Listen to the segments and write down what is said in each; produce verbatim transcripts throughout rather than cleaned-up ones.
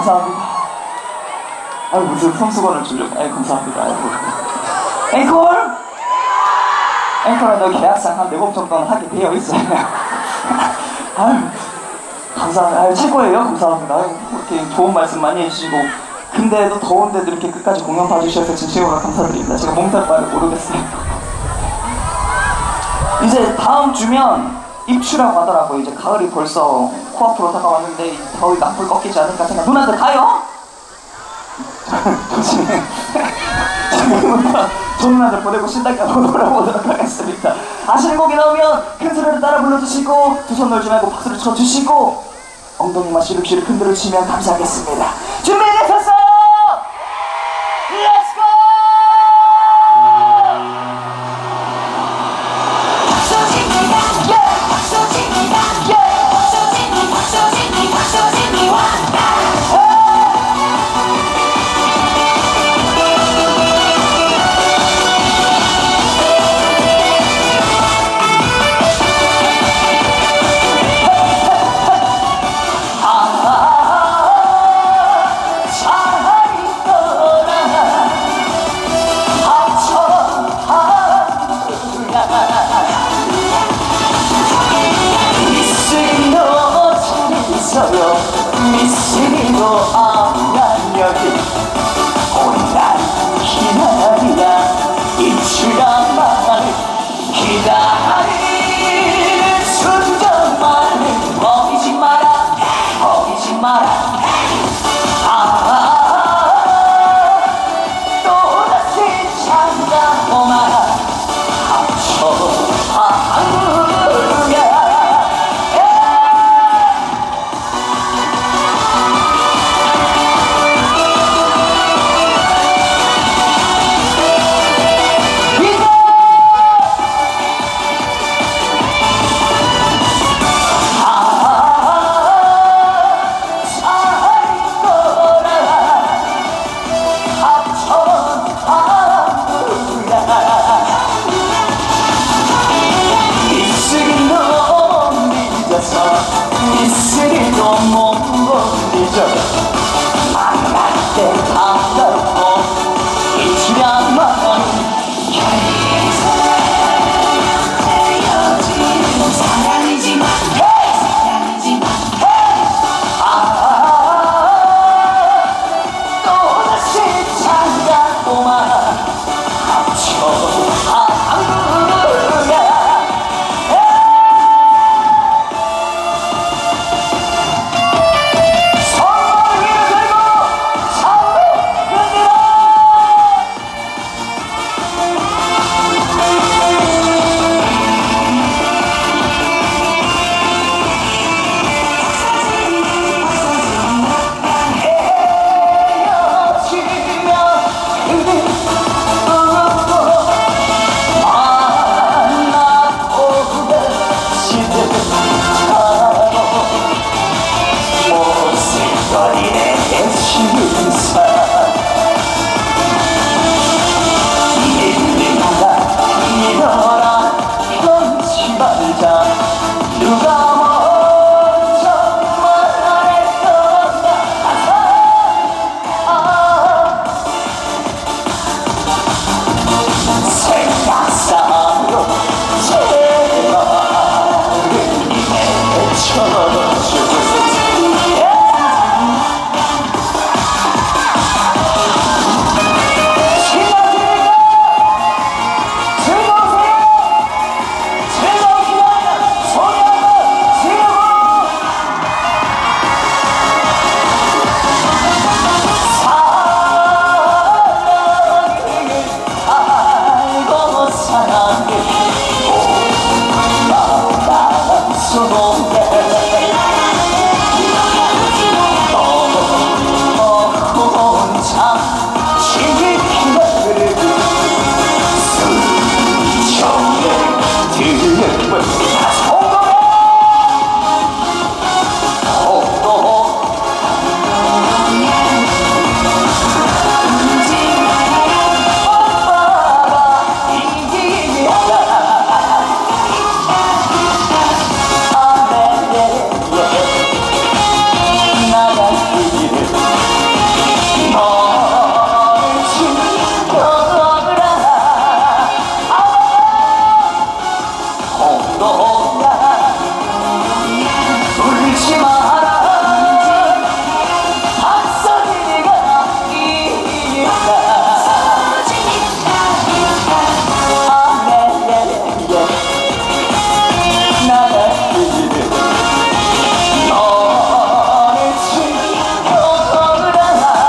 감사합니다. 아유, 무슨 성수건을 주려고. 아유, 감사합니다. 아이고. 앵콜! 앵콜은 여기 계약상 한 네 곡 정도는 하게 되어 있어요. 아유, 감사합니다. 아유, 최고예요. 감사합니다. 아유, 이렇게 좋은 말씀 많이 해주시고, 근데도 더운데도 이렇게 끝까지 공연 봐주셔서 진심으로 감사드립니다. 제가 몸살 바를 모르겠어요. 이제 다음 주면 입추라고 하더라고요. 이제 가을이 벌써 코앞으로 다가왔는데 더위 나쁠 꺾이지 않을까 생각. 누나들 가요? 조심해. 지금부터 저 누나들 보내고 신나게 한번 돌아보도록 하겠습니다. 아시는 곡이 나오면 큰 소리로 따라 불러주시고 두 손 놀지 말고 박수를 쳐주시고 엉덩이만 시룩시룩 흔들어 치면 감사하겠습니다. 준비되셨어요? 렛츠고! 미스리도 안간 여기 온난 기다리라 입추라만 기다리는 순간만은 버리지 마라 버리지 마라 아 또다시 찾아오마 합쳐 미스리도 못 잊어 만날 때 반갑고 잊으려만 헤어지는 사랑이지만 사랑이지만 아 또다시 찾아오마 합쳐 나갈 길을 너야 울지 마라 박서진이가 있다 아네네네 나는 너를 지켜보라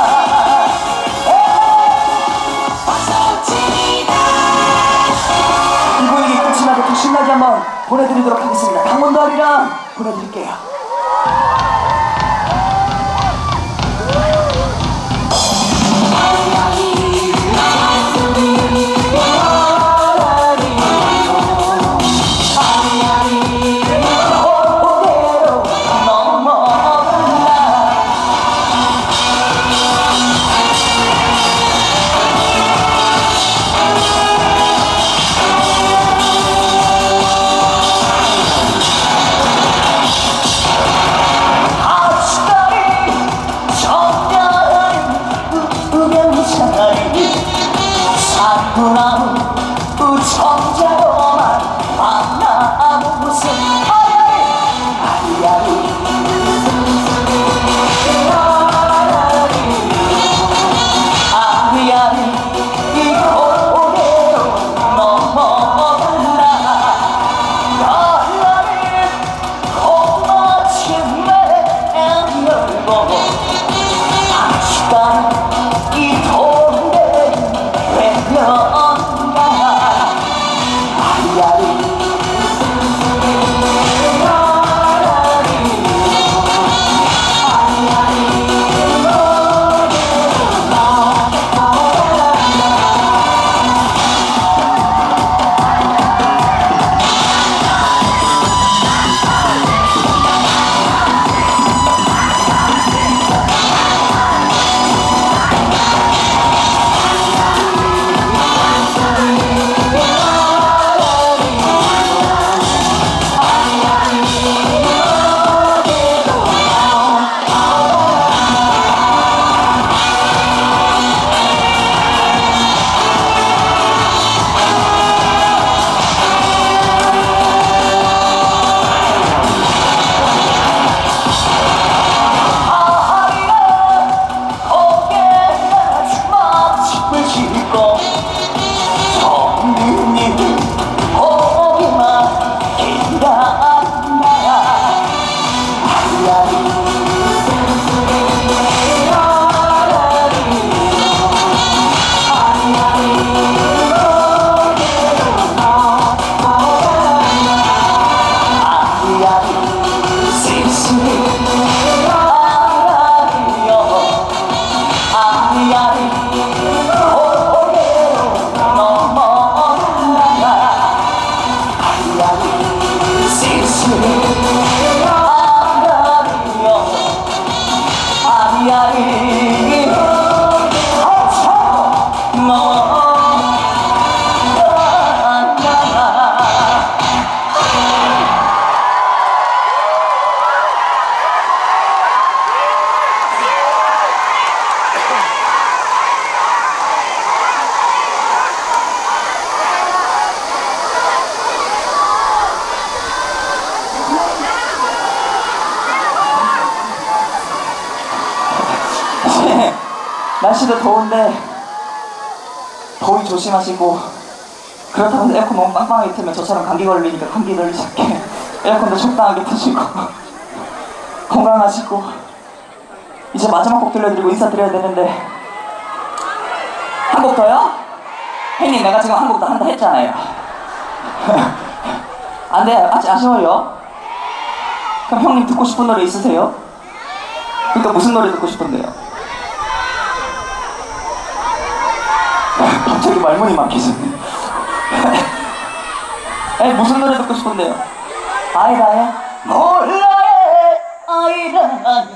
박서진이다. 이 분위기 끝이 나게 또 신나게 한번 보내드리도록 하겠습니다. 강원도 아리랑 보내드릴게요. 사구나무 우청자로만 만나무 무슨 아야리 아야리 아야리 이 고개로 넘어간다 나는 고마침에 열고 아직까지 이 동네 외면가 아리아리 날씨도 더운데 더위 조심하시고 그렇다고 에어컨 너무 빵빵하게 틀면 저처럼 감기 걸리니까 감기 걸리지 않게 에어컨도 적당하게 트시고 건강하시고 이제 마지막 곡 들려드리고 인사드려야 되는데 한 곡 더요? 형님 내가 지금 한 곡 더 한다 했잖아요. 안돼 아직 아쉬워요. 그럼 형님 듣고 싶은 노래 있으세요? 그러니까 무슨 노래 듣고 싶은데요? 갑자기 말문이 막히셨네. 에 무슨 노래 듣고 싶은데요? 아이라의 몰라의 아이라의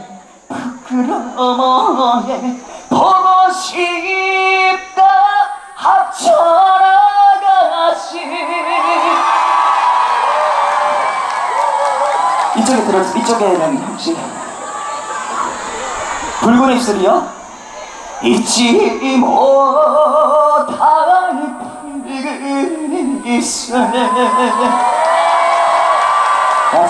부끄러워에 보고 싶다 합쳐나가시. 이쪽에 들어 이쪽에는 혹시 붉은 입술이요? 잊지 못할 붉은 입술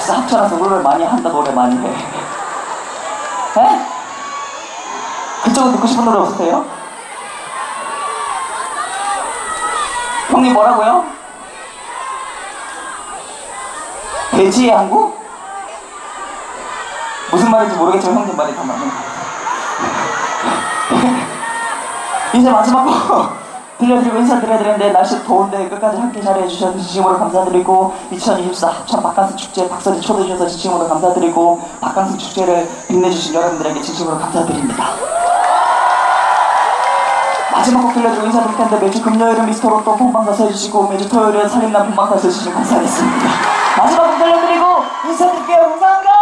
진짜 합쳐놔서 노래를 많이 한다. 노래 많이 해. 에? 그쪽은 듣고 싶은 노래 없으세요? 형님 뭐라고요? 돼지의 항구? 무슨 말인지 모르겠지만 형님 말이 다 맞는 것 같아요. 이제 마지막 곡 들려드리고 인사드려야 되는데 날씨 더운데 끝까지 함께 자리해주셔서 진심으로 감사드리고 이천이십사 합천 바캉스 축제 박서지 초대해주셔서 진심으로 감사드리고 바캉스 축제를 빛내주신 여러분들에게 진심으로 감사드립니다. 마지막 곡 들려드리고 인사드릴 텐데 매주 금요일은 미스터로또 본방사수 해주시고 매주 토요일은 살림남 본방사수 해주시면 감사하겠습니다. 마지막 곡 들려드리고 인사드릴게요. 감사합니다.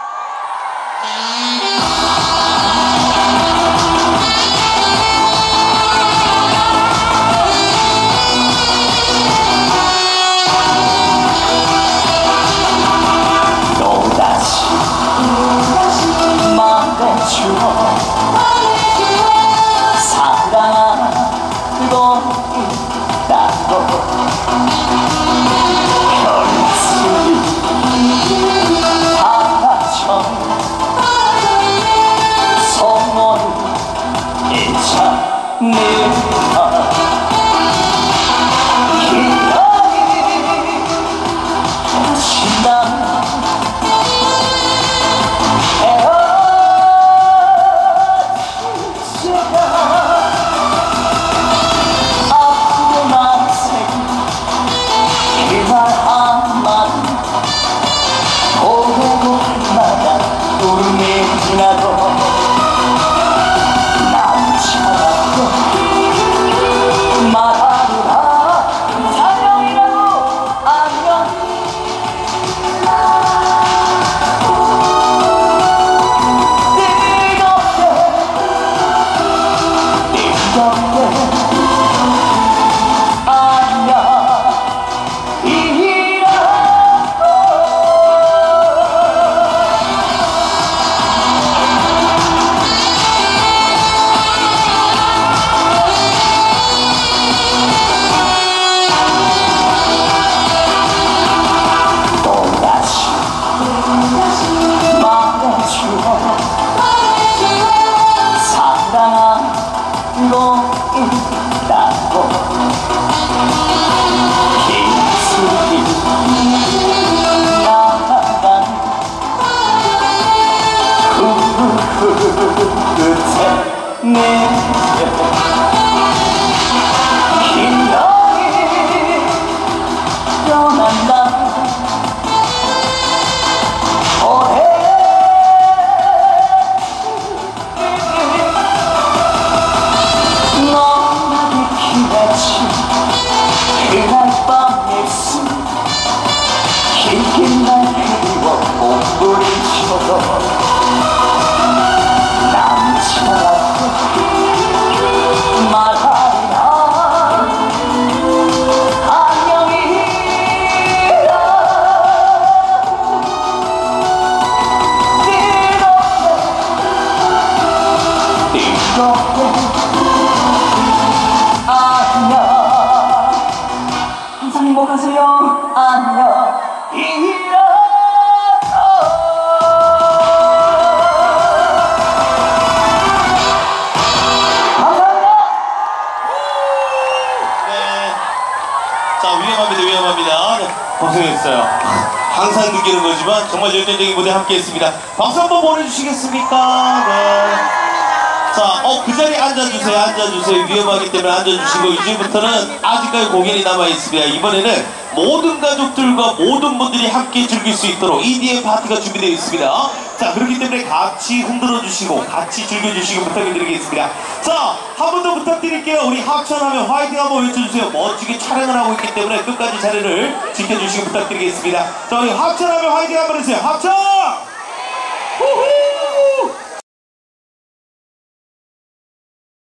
항상 행복하세요. 안녕. 감사합니다. 네. 자, 위험합니다, 위험합니다. 네, 고생했어요. 항상 느끼는 거지만 정말 열정적인 무대 함께 했습니다. 박수 한번 보내주시겠습니까? 네. 자, 어, 그 자리에 앉아주세요. 앉아주세요. 위험하기 때문에 앉아주시고, 이제부터는 아직까지 공연이 남아있습니다. 이번에는 모든 가족들과 모든 분들이 함께 즐길 수 있도록 이디엠 파티가 준비되어 있습니다. 자, 그렇기 때문에 같이 흔들어 주시고 같이 즐겨주시기 부탁을 드리겠습니다. 자, 한 번 더 부탁드릴게요. 우리 합천하면 화이팅 한번 외쳐주세요. 멋지게 촬영을 하고 있기 때문에 끝까지 자리를 지켜주시기 부탁드리겠습니다. 자, 우리 합천하면 화이팅 한번 해주세요. 합천!